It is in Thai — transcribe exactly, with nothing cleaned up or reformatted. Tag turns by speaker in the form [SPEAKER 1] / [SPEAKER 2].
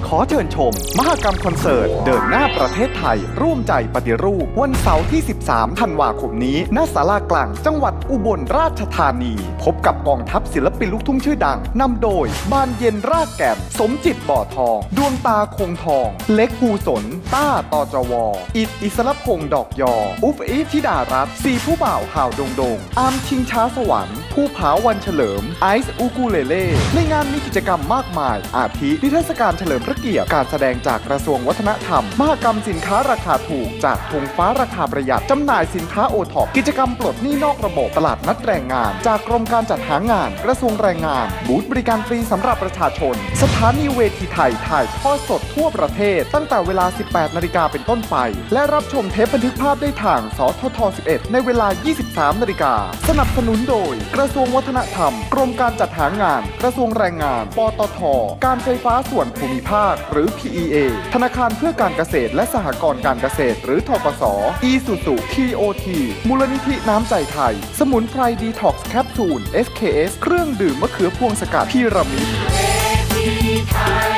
[SPEAKER 1] ขอเชิญชมมหกรรมคอนเสิร์ตเดินหน้าประเทศไทยร่วมใจปฏิรูปวันเสาร์ที่สิบสามธันวาคมนี้ณศาลากลางจังหวัดอุบลราชธานีพบกับกองทัพศิลปินลูกทุ่งชื่อดังนำโดยบานเย็นรากแก่นสมจิตบ่อทองดวงตาคงทองเล็กภูสนต้าตอจวอิดอิสรพงษ์ดอกยออุฟอีฟธิดารัตน์สีผู้บ่าวห่าวดงดงอาร์มชิงช้าสวรรค์ผู้ผาวันเฉลิมไอซ์อูกูเลเล่ในงานมีกิจกรรมมากมายอาทินิทรรศการเฉลิมพระเกียรติการแสดงจากกระทรวงวัฒนธรรมมหกรรมสินค้าราคาถูกจากธงฟ้าราคาประหยัดจำหน่ายสินค้าโอท็อปกิจกรรมปลดหนี้นอกระบบตลาดนัดแรงงานจากกรมการจัดหางานกระทรวงแรงงานบูธบริการฟรีสำหรับประชาชนสถานีเวทีไทยถ่ายทอดสดทั่วประเทศตั้งแต่เวลา สิบแปดนาฬิกาเป็นต้นไปและรับชมเทปบันทึกภาพได้ทางสททสิบเอ็ดในเวลา ยี่สิบสามนาฬิกาสนับสนุนโดยกระทรวงวัฒนธรรมกรมการจัดหางานกระทรวงแรงงานปตทการไฟฟ้าส่วนภูมิภาคหรือ พี อี เอ ธนาคารเพื่อการเกษตรและสหกรณ์การเกษตรหรือธกส. อีซูซู ที โอ ที มูลนิธิน้ำใจไทยสมุนไพรดีท็อกซ์แคปซูล เอส เค เอส เครื่องดื่มมะเขือพวงสกัดพีระมิด